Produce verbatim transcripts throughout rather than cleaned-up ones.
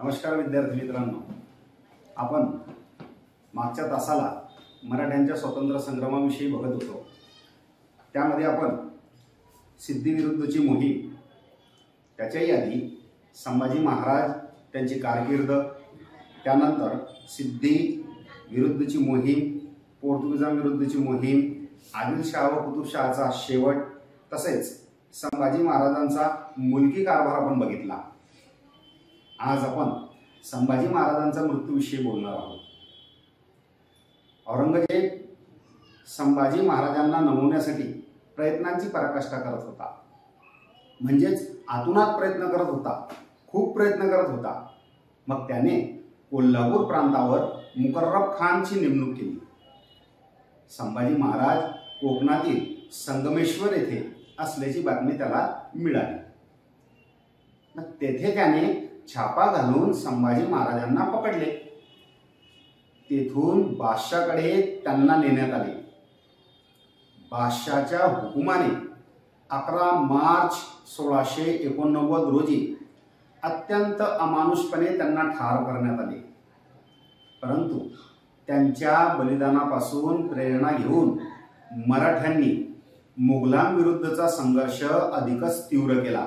नमस्कार विद्यार्थी मित्रांनो, आपण मागच्या तासाला मराठ्यांच्या स्वातंत्र्य संग्रामाविषयी बघत होतो। त्यामध्ये आपण सिद्धी विरुद्धची मोहीम, त्याच्याही आधी संभाजी महाराज त्यांची कारकीर्द, त्यानंतर सिद्धी विरुद्धची मोहीम, पोर्तुगीजांविरुद्धची मोहीम, आदिलशाह व कुतुबशहाचा शेवट, तसेच संभाजी महाराजांचा मुलकी कारभार आपण बघितला। आज आपण संभाजी महाराजांचा मृत्यूविषयी बोलणार आहोत। औरंगजेब संभाजी महाराजांना नमवण्यासाठी प्रयत्नांची पराकाष्ठा करत होता, म्हणजेच आतुनात प्रयत्न करत होता, खूप प्रयत्न करत होता। मग त्याने कोल्हापूर प्रांतावर मुकर्रब खानची नेमणूक केली। संभाजी महाराज कोकणातील संगमेश्वर येथे असल्याची बातमी त्याला मिळाली। मग तेथे त्याने छापा घालून संभाजी महाराजांना पकडले। तेथून बादशाहकडे त्यांना नेण्यात आले। बादशाहच्या हुकुमाने अकरा मार्च सोळाशे एकोणनव्वद रोजी अत्यंत अमानुषपणे त्यांना ठार करण्यात आले। परंतु त्यांच्या बलिदानापासून प्रेरणा घेऊन मराठ्यांनी मुघलांविरुद्धचा संघर्ष अधिकच तीव्र केला।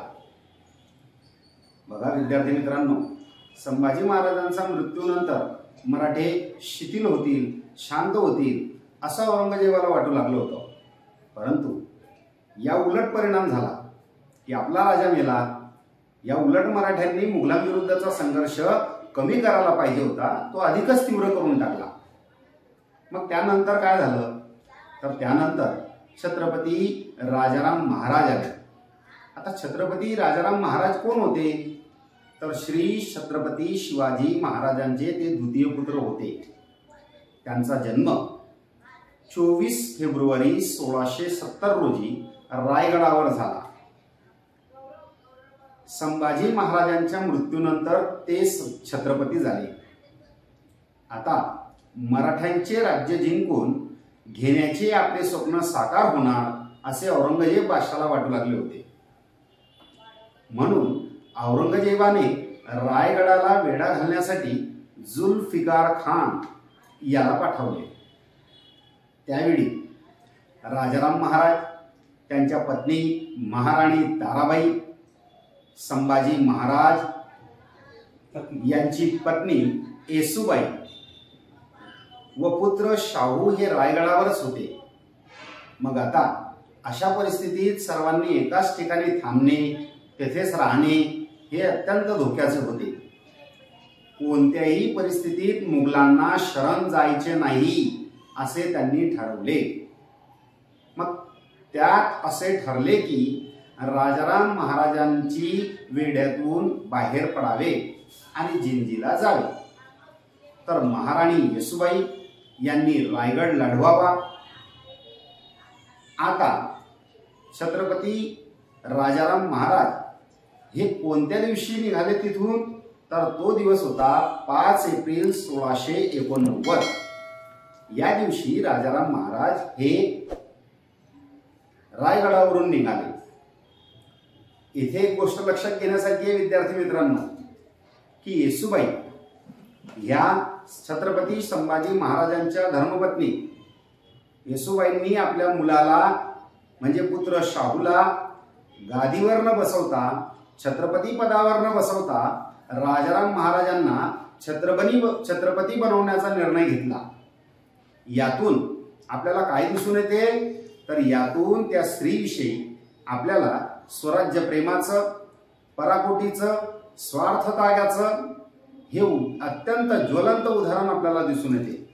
बघा विद्यार्थी मित्रांनो, संभाजी महाराजांच्या मृत्यूनंतर मराठे शिथिल होतील, शांत होतील असं औरंगजेबाला वाटू लागलं होतं। परंतु या उलट परिणाम झाला की आपला राजा मेला। या उलट मराठ्यांनी मुघलांविरुद्धचा संघर्ष कमी करायला पाहिजे होता, तो अधिकच तीव्र करून टाकला। मग त्यानंतर काय झालं, तर त्यानंतर छत्रपती राजाराम महाराज आले। आता छत्रपती राजाराम महाराज कोण होते, तर श्री छत्रपती शिवाजी महाराजांचे ते द्वितीय पुत्र होते। त्यांचा जन्म चोवीस फेब्रुवारी सोळाशे सत्तर रोजी रायगडावर झाला। संभाजी महाराजांच्या मृत्यूनंतर ते छत्रपती झाले। आता मराठ्यांचे राज्य जिंकून घेण्याचे आपले स्वप्न साकार होणार असे औरंगजेब बादशाहला वाटू लागले होते। म्हणून औरंगजेबाने रायगडाला वेढा घालण्यासाठी जुल्फिकार खान याला पाठवले। त्यावेळी राजाराम महाराज, त्यांच्या पत्नी महाराणी ताराबाई, संभाजी महाराज यांची पत्नी येसूबाई व पुत्र शाहू हे रायगडावरच होते। मग आता अशा परिस्थितीत सर्वांनी एकाच ठिकाणी थांबणे, तेथेच राहणे हे अत्यंत धोक्याचे होते। कोणत्याही परिस्थितीत मुघलांना शरण जायचे नाही असे त्यांनी ठरवले। मग त्यात असे ठरले की राजाराम महाराजांची वेढ्यातून बाहेर पडावे आणि जिंजीला जावे। तर महाराणी येसूबाई यांनी रायगड लढवावा। आता छत्रपती राजाराम महाराज हे कोणत्या दिवशी निघाले तिथून, तर तो दिवस होता पाच एप्रिल सोळाशे एकोणनव्वद। या दिवशी राजाराम महाराज हे रायगडावरून निघाले। इथे एक गोष्ट लक्षात घेण्यासारखी आहे विद्यार्थी मित्रांनो, की येसूबाई या छत्रपती संभाजी महाराजांच्या धर्मपत्नी येसूबाईंनी आपल्या मुलाला म्हणजे पुत्र शाहूला गादीवर न बसवता, छत्रपती पदावर न बसवता राजाराम महाराजांना छत्रपती छत्रपती बनवण्याचा निर्णय घेतला। यातून आपल्याला काय दिसून येते, तर यातून त्या स्त्रीविषयी आपल्याला स्वराज्य प्रेमाचं, पराकोटीचं, स्वार्थ त्यागाचं हे अत्यंत ज्वलंत उदाहरण आपल्याला दिसून येते।